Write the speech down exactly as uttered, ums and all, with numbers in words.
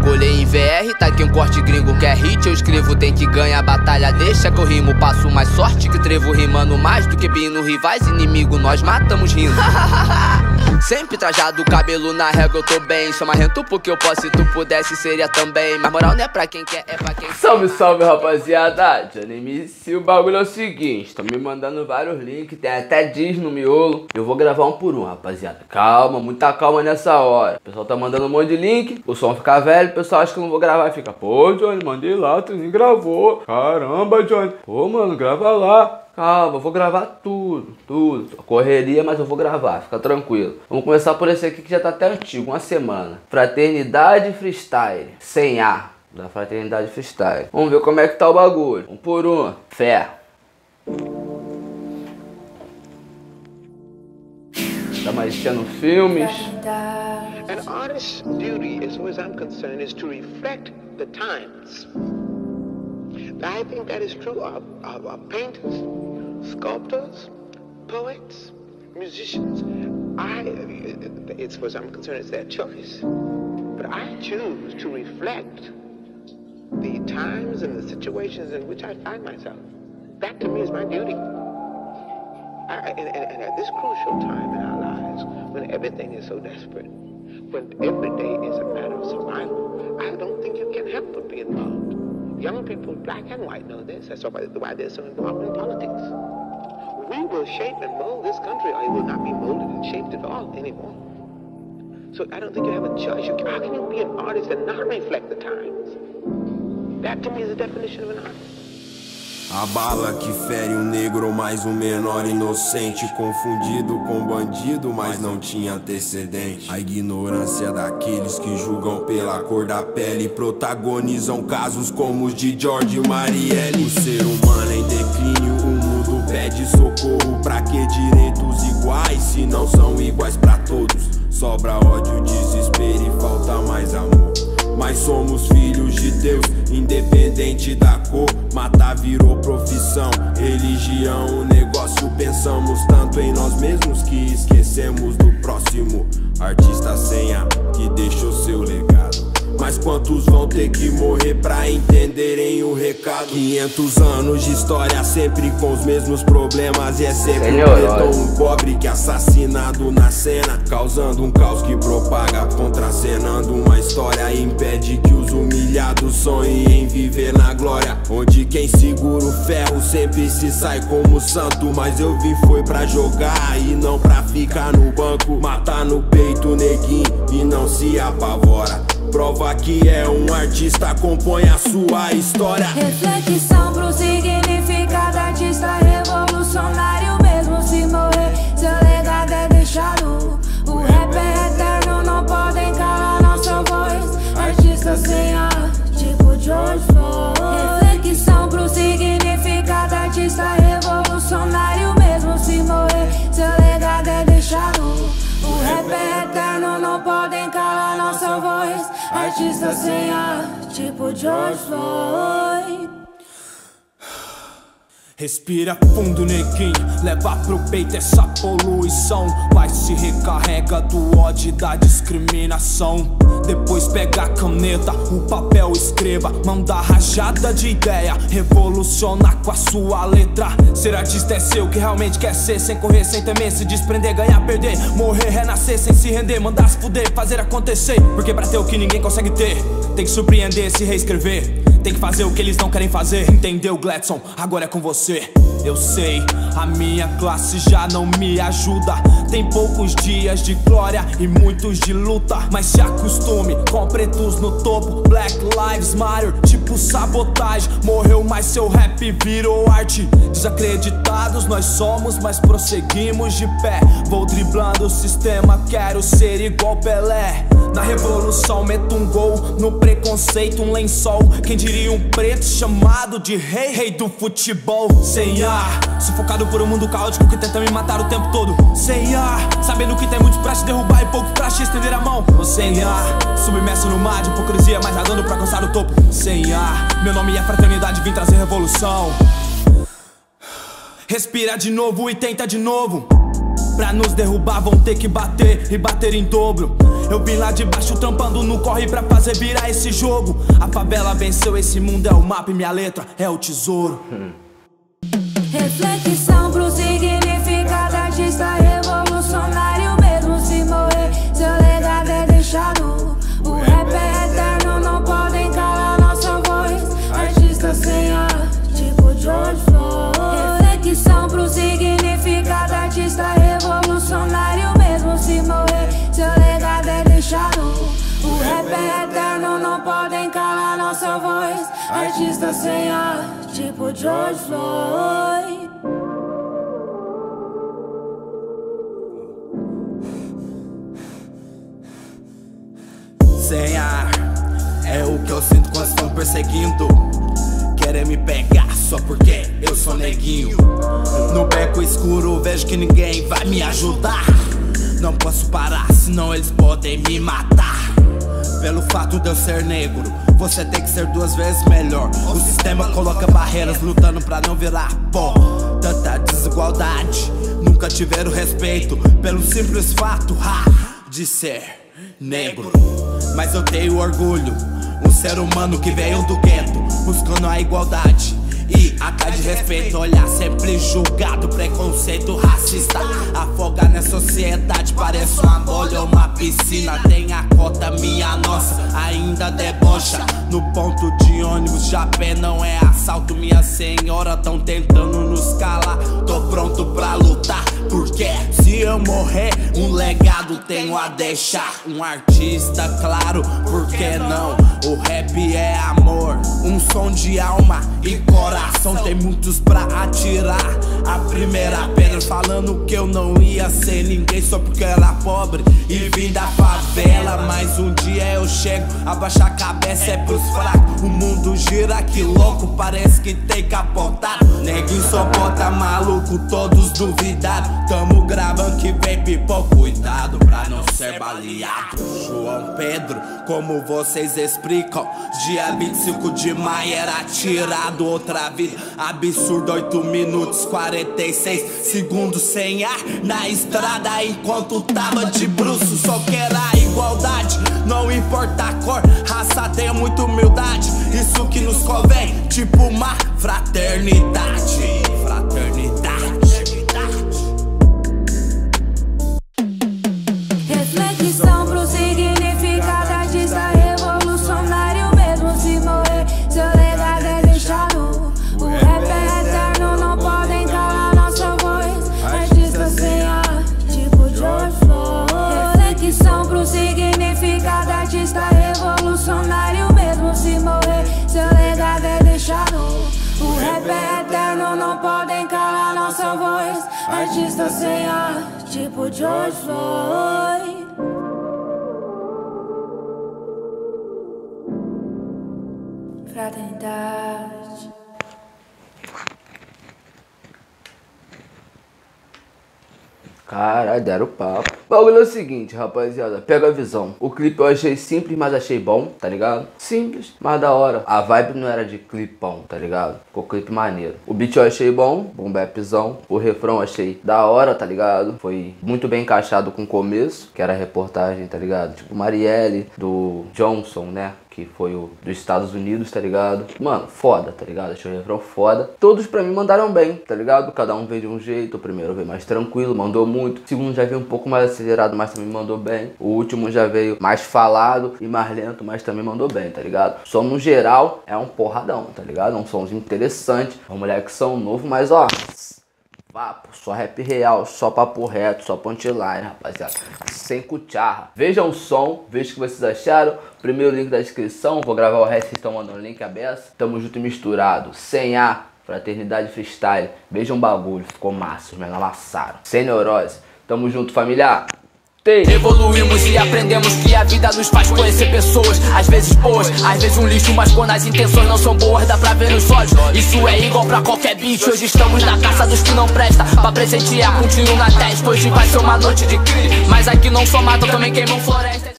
Colei em V R, tá aqui um corte gringo que é hit. Eu escrevo, tem que ganhar a batalha, deixa que eu rimo. Passo mais sorte que trevo rimando mais do que pino. Rivais, inimigo, nós matamos rindo. Sempre trajado, cabelo na régua, eu tô bem. Sou marrento porque eu posso, se tu pudesse seria também. Mas moral não é pra quem quer, é pra quem Salve, salve, rapaziada. Johnny M C, o bagulho é o seguinte, estão me mandando vários links, tem até diz no miolo. Eu vou gravar um por um, rapaziada. Calma, muita calma nessa hora. O pessoal tá mandando um monte de link, o som fica velho, o pessoal acha que eu não vou gravar e fica: pô, Johnny, mandei lá, tu nem gravou. Caramba, Johnny. Pô, mano, grava lá. Calma, eu vou gravar tudo, tudo. Correria, mas eu vou gravar, fica tranquilo. Vamos começar por esse aqui que já tá até antigo, uma semana. Fraternidade Freestyle, sem A, da Fraternidade Freestyle. Vamos ver como é que tá o bagulho. Um por um, fé. Tá maestando filmes. An artist's duty, as far as I'm concerned, is to reflect the times. I think that is true of, of, of painters, sculptors, poets, musicians. I, as far as I'm concerned, it's their choice. But I choose to reflect the times and the situations in which I find myself. That to me is my duty. I, and, and, and at this crucial time in our lives, when everything is so desperate, when every day is a matter of survival, I don't think you can help but be involved. Young people, black and white, know this. That's why they're so involved in politics. We will shape and mold this country, or it will not be molded and shaped at all anymore. So I don't think you have a choice. How can you be an artist and not reflect the times? That to me is the definition of an artist. A bala que fere um negro, mais um menor inocente, confundido com bandido, mas não tinha antecedente. A ignorância daqueles que julgam pela cor da pele, protagonizam casos como os de George Marielle. O ser humano em declínio, o mundo pede socorro. Pra que direitos iguais, se não são iguais pra todos? Sobra ódio, desespero e falta mais amor. Mas somos filhos de Deus, independente da cor. Matar virou profissão, religião, um negócio. Pensamos tanto em nós mesmos que esquecemos do próximo. Artista senha que deixou seu legado. Mas quantos vão ter que morrer pra entenderem o recado? Quinhentos anos de história sempre com os mesmos problemas. E é sempre um preto ou um pobre que é assassinado na cena, causando um caos que propaga, contracenando uma história. Impede que os humilhados sonhem em viver na glória, onde quem segura o ferro sempre se sai como santo. Mas eu vim foi pra jogar e não pra ficar no banco. Matar no peito o neguinho e não se apavora. Prova que é um artista, compõe a sua história. Reflexão pro significado, artista revolucionário. Mesmo se morrer, seu legado é deixado. O rap é eterno, não podem calar nossa voz. Artista sem ar, tipo George Floyd. Reflexão pro significado, artista revolucionário. Mesmo se morrer, seu legado é deixado. O rap é eterno, não podem calar nossa voz. Artista sem ar, tipo George Floyd. Respira fundo, neguinho, leva pro peito essa poluição. Vai se recarrega do ódio e da discriminação. Depois pega a caneta, o papel, escreva. Manda rajada de ideia, revoluciona com a sua letra. Ser artista é seu, que realmente quer ser. Sem correr, sem temer, se desprender, ganhar, perder. Morrer, renascer, sem se render. Mandar se fuder, fazer acontecer. Porque pra ter o que ninguém consegue ter, tem que surpreender, se reescrever. Tem que fazer o que eles não querem fazer. Entendeu, Gladson? Agora é com você. Eu sei, a minha classe já não me ajuda. Tem poucos dias de glória e muitos de luta. Mas se acostume com pretos no topo. Black Lives Matter, tipo sabotagem. Morreu, mas seu rap virou arte. Desacreditados nós somos, mas prosseguimos de pé. Vou driblando o sistema, quero ser igual Pelé. Na revolução meto um gol, no preconceito um lençol. Quem diria um preto chamado de rei, rei do futebol. Sem ar, sufocado por um mundo caótico que tenta me matar o tempo todo. Sem ar, sabendo que tem muitos pra te derrubar e poucos pra te estender a mão. Sem ar, submerso no mar de hipocrisia, mas nadando pra alcançar o topo. Sem ar, meu nome é fraternidade, vim trazer revolução. Respira de novo e tenta de novo. Pra nos derrubar vão ter que bater e bater em dobro. Eu vim lá de baixo trampando no corre pra fazer virar esse jogo. A favela venceu, esse mundo é o mapa e minha letra é o tesouro. hum. Reflexão pro significado, artista revolucionário. Mesmo se morrer, seu legado é deixado. O rap é eterno, não podem calar nossa voz. Artista sem ar, tipo George Floyd. Reflexão pro significado, artista revolucionário. Mesmo se morrer, seu legado é deixado. O rap é eterno, não podem calar nossa voz. Artista sem ar, tipo George Floyd. Sem ar, é o que eu sinto quando estão perseguindo. Querem me pegar só porque eu sou neguinho. No beco escuro vejo que ninguém vai me ajudar. Não posso parar, senão eles podem me matar. Pelo fato de eu ser negro, você tem que ser duas vezes melhor. O sistema coloca barreiras lutando pra não virar pó. Tanta desigualdade, nunca tiveram respeito pelo simples fato ha, de ser negro. Mas eu tenho orgulho, um ser humano que veio do gueto, buscando a igualdade e atrás de respeito. Olhar sempre julgado, preconceito racista. Afogar nessa sociedade, parece uma bolha ou uma piscina. Tem a cota minha, nossa, ainda debocha. No ponto de ônibus, chapé não é assalto. Minha senhora tão tentando nos calar. Tô pronto pra lutar, porque se eu morrer, um legado tenho a deixar. Um artista, claro, por que não? O rap é amor, um som de alma e coração. Tem muitos pra atirar a primeira pedra, falando que eu não ia ser ninguém só porque era pobre e vim da favela. Mas um dia eu chego, abaixar a cabeça é pros fracos. O mundo gira, que louco, parece que tem capotado. Neguinho só bota maluco, todos duvidados. Tamo gravando que vem pipoca, cuidado pra não ser baleado. João Pedro, como vocês explicam? Dia vinte e cinco de maio era tirado outra vida. Absurdo, oito minutos, quarenta e seis segundos sem ar na estrada enquanto tava de bruço. Só quero a igualdade, não importa a cor, raça, tenha muita humildade. Isso que nos convém, tipo uma fraternidade. Fraternidade. Reflexão pro significado, artista revolucionário. Mesmo se morrer, seu legado é deixado. O rap é eterno, não podem calar nossa voz. Artista sem ar, tipo George Floyd. Reflexão pro significado, artista revolucionário. Mesmo se morrer, seu legado é deixado. O rap é eterno, não podem calar nossa voz. Artista sem ar, tipo George Floyd. Fraternidade. Caralho, deram papo. O bagulho é o seguinte, rapaziada, pega a visão. O clipe eu achei simples, mas achei bom, tá ligado? Simples, mas da hora. A vibe não era de clipão, tá ligado? Ficou clipe maneiro. O beat eu achei bom, bom bapzão. O refrão eu achei da hora, tá ligado? Foi muito bem encaixado com o começo, que era a reportagem, tá ligado? Tipo, Marielle, do Johnson, né? Que foi o dos Estados Unidos, tá ligado? Mano, foda, tá ligado? Achei o refrão foda. Todos pra mim mandaram bem, tá ligado? Cada um veio de um jeito. O primeiro veio mais tranquilo, mandou muito. O segundo já veio um pouco mais acelerado, mas também mandou bem. O último já veio mais falado e mais lento, mas também mandou bem, tá ligado? O som no geral é um porradão, tá ligado? É um somzinho interessante. É um moleque som novo, mas ó... Vapo, só rap real, só papo reto, só punchline, rapaziada. Sem cucharra. Vejam o som, vejam o que vocês acharam. Primeiro link da descrição, vou gravar o resto, vocês estão mandando o link aberto. Tamo junto e misturado, sem A, fraternidade freestyle. Vejam o bagulho, ficou massa, os menores amassaram. Sem neurose, tamo junto, família. Evoluímos e aprendemos que a vida nos faz conhecer pessoas, às vezes boas, às vezes um lixo, mas quando as intenções não são boas dá pra ver nos olhos. Isso é igual pra qualquer bicho. Hoje estamos na caça dos que não presta, pra presentear com um tiro na testa. Hoje vai ser uma noite de crime, mas aqui não só mata, também queimam floresta.